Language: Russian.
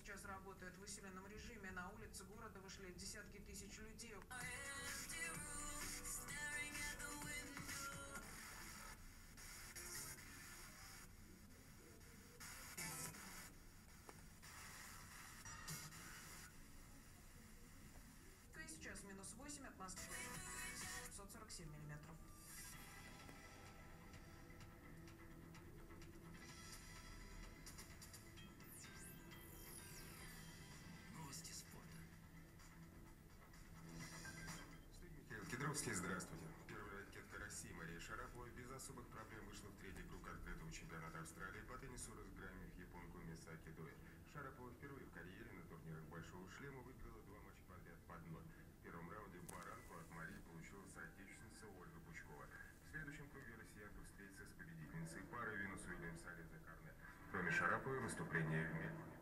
сейчас работает в усиленном режиме. На улицы города вышли десятки тысяч людей. И сейчас минус 8, атмосфера 547 миллиметров. Новости спорта. Михаил Кедровский, здравствуйте. Первая ракетка России Мария Шарапова без особых проблем вышла в третий круг открытого чемпионата Австралии по теннису, разгромив японку Мисаки Дой. Шарапова впервые в карьере на турнирах Большого шлема выиграла 2 матча подряд под ноль. В первом раунде баранку от Марии получила соотечественница Ольга Пучкова. В следующем круге россиянка встретится с победительницей пары Венус Уильямс Ализа Корнет. Кроме Шараповой, выступление в